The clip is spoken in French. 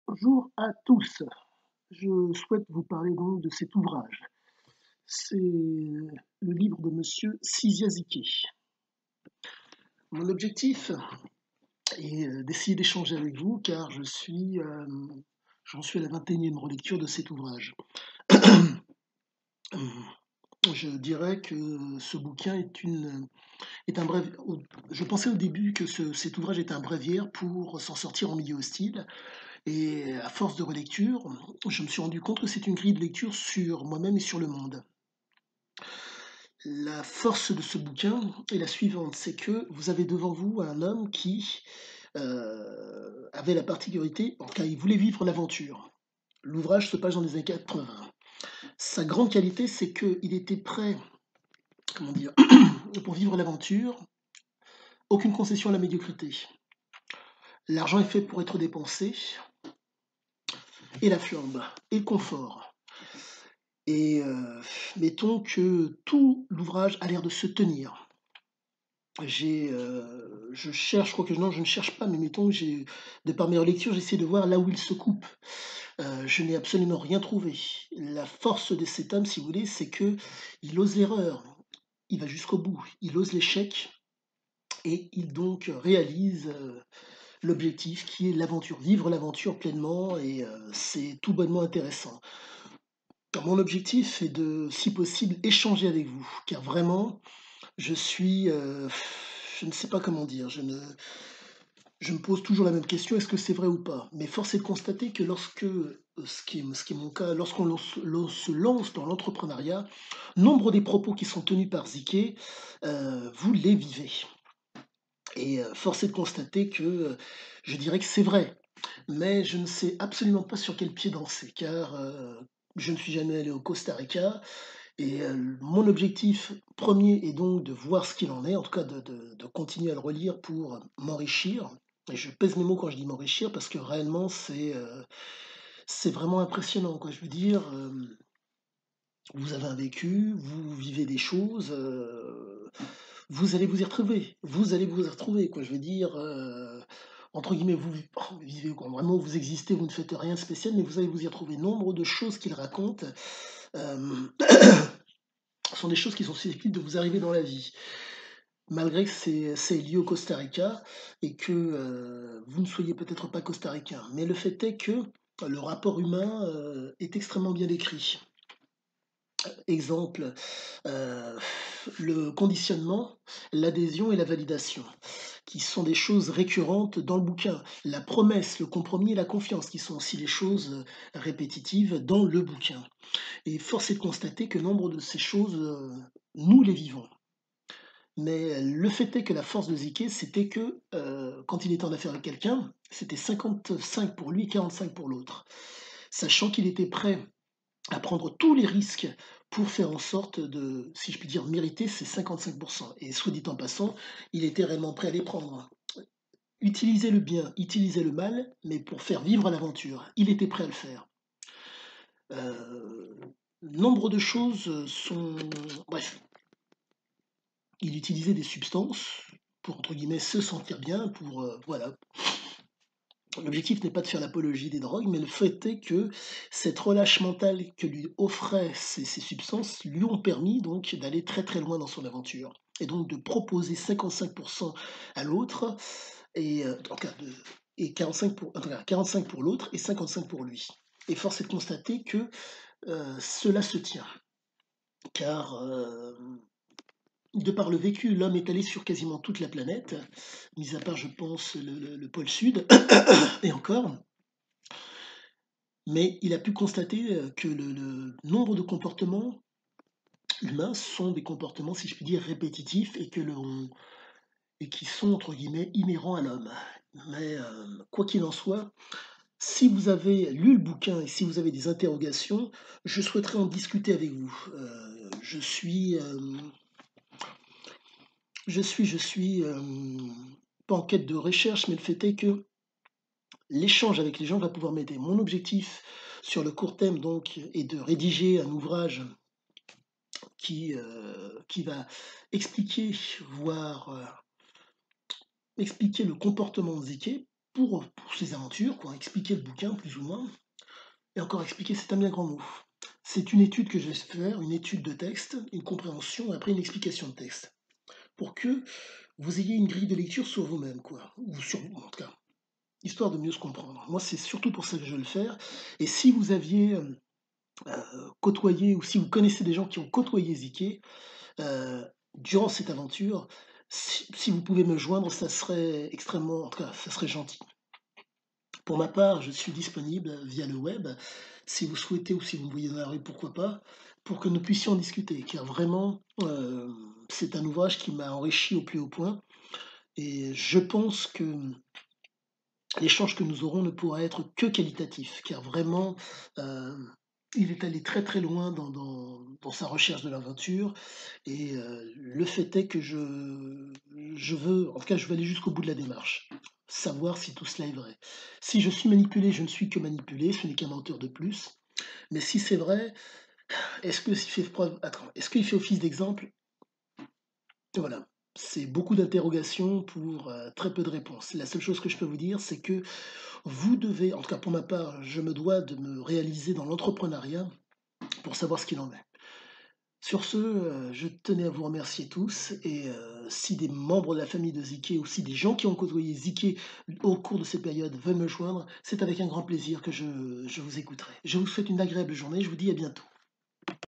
Bonjour à tous. Je souhaite vous parler donc de cet ouvrage. C'est le livre de Monsieur Siziaziki. Mon objectif est d'essayer d'échanger avec vous car j'en suis à la 21e relecture de cet ouvrage. Je dirais que ce bouquin est un bref. Je pensais au début que cet ouvrage était un bréviaire pour s'en sortir en milieu hostile. Et à force de relecture, je me suis rendu compte que c'est une grille de lecture sur moi-même et sur le monde. La force de ce bouquin est la suivante, c'est que vous avez devant vous un homme qui avait la particularité, en tout cas il voulait vivre l'aventure. L'ouvrage se passe dans les années 80. Sa grande qualité, c'est qu'il était prêt, comment dire, pour vivre l'aventure, aucune concession à la médiocrité. L'argent est fait pour être dépensé, et la flambe, et le confort. Et mettons que tout l'ouvrage a l'air de se tenir. Je cherche, je crois que non, je ne cherche pas, mais mettons que de par mes relectures, j'essaie de voir là où il se coupe. Je n'ai absolument rien trouvé. La force de cet homme, si vous voulez, c'est que il ose l'erreur, il va jusqu'au bout, il ose l'échec et il donc réalise l'objectif qui est l'aventure, vivre l'aventure pleinement et c'est tout bonnement intéressant. Mon objectif est de, si possible, échanger avec vous, car vraiment, je suis, je ne sais pas comment dire, je me pose toujours la même question, est-ce que c'est vrai ou pas? Mais force est de constater que ce qui est mon cas, l'on se lance dans l'entrepreneuriat, nombre des propos qui sont tenus par Ziké, vous les vivez. Et force est de constater que je dirais que c'est vrai, mais je ne sais absolument pas sur quel pied danser, car je ne suis jamais allé au Costa Rica, et mon objectif premier est donc de voir ce qu'il en est, en tout cas de continuer à le relire pour m'enrichir. Et je pèse mes mots quand je dis m'enrichir parce que réellement c'est vraiment impressionnant, quoi. Je veux dire, vous avez un vécu, vous vivez des choses, vous allez vous y retrouver. Vous allez vous y retrouver, quoi. Je veux dire, entre guillemets, vous vivez quoi, vraiment vous existez, vous ne faites rien de spécial, mais vous allez vous y retrouver. Nombre de choses qu'il raconte, hem sont des choses qui sont susceptibles de vous arriver dans la vie. Malgré que c'est lié au Costa Rica et que vous ne soyez peut-être pas costaricain. Mais le fait est que le rapport humain est extrêmement bien décrit. Exemple, euh, le conditionnement, l'adhésion et la validation, qui sont des choses récurrentes dans le bouquin. La promesse, le compromis et la confiance, qui sont aussi des choses répétitives dans le bouquin. Et force est de constater que nombre de ces choses, nous les vivons. Mais le fait est que la force de Ziké, c'était que quand il était en affaire avec quelqu'un, c'était 55 pour lui, 45 pour l'autre. Sachant qu'il était prêt à prendre tous les risques pour faire en sorte de, si je puis dire, mériter ces 55%. Et soit dit en passant, il était réellement prêt à les prendre. Utiliser le bien, utiliser le mal, mais pour faire vivre l'aventure. Il était prêt à le faire. Nombre de choses sont... Bref, il utilisait des substances pour, entre guillemets, se sentir bien, pour, voilà. L'objectif n'est pas de faire l'apologie des drogues, mais le fait est que cette relâche mentale que lui offraient ces substances lui ont permis donc d'aller très très loin dans son aventure. Et donc de proposer 55% à l'autre, et, en cas et 45 en tout cas, 45 pour l'autre et 55 pour lui. Et force est de constater que cela se tient. Car de par le vécu, l'homme est allé sur quasiment toute la planète, mis à part, je pense, le pôle sud, et encore. Mais il a pu constater que le nombre de comportements humains sont des comportements, si je puis dire, répétitifs et qui sont, entre guillemets, inhérents à l'homme. Mais quoi qu'il en soit, si vous avez lu le bouquin et si vous avez des interrogations, je souhaiterais en discuter avec vous. Je suis pas en quête de recherche, mais le fait est que l'échange avec les gens va pouvoir m'aider. Mon objectif sur le court terme, donc, est de rédiger un ouvrage qui va expliquer, voire expliquer le comportement de Ziké pour ses aventures, quoi, expliquer le bouquin plus ou moins, et encore expliquer, c'est un bien grand mot. C'est une étude que je vais faire, une étude de texte, une compréhension et après une explication de texte, pour que vous ayez une grille de lecture sur vous-même, quoi, ou sur vous en tout cas, histoire de mieux se comprendre. Moi, c'est surtout pour ça que je veux le faire, et si vous aviez, côtoyé ou si vous connaissez des gens qui ont côtoyé Ziké, durant cette aventure, si vous pouvez me joindre, ça serait extrêmement en tout cas, ça serait gentil. Pour ma part, je suis disponible via le web, si vous souhaitez ou si vous me voyez dans la rue, pourquoi pas, pour que nous puissions en discuter. Car vraiment, c'est un ouvrage qui m'a enrichi au plus haut point et je pense que l'échange que nous aurons ne pourra être que qualitatif, car vraiment, il est allé très, très loin dans sa recherche de l'aventure et le fait est que je veux en tout cas, je veux aller jusqu'au bout de la démarche. Savoir si tout cela est vrai. Si je suis manipulé, je ne suis que manipulé, ce n'est qu'un menteur de plus. Mais si c'est vrai, est-ce qu'il fait office d'exemple? Voilà. C'est beaucoup d'interrogations pour, très peu de réponses. La seule chose que je peux vous dire, c'est que vous devez en tout cas pour ma part, je me dois de me réaliser dans l'entrepreneuriat pour savoir ce qu'il en est. Sur ce, je tenais à vous remercier tous et si des membres de la famille de Ziké ou si des gens qui ont côtoyé Ziké au cours de cette période veulent me joindre, c'est avec un grand plaisir que je vous écouterai. Je vous souhaite une agréable journée, je vous dis à bientôt.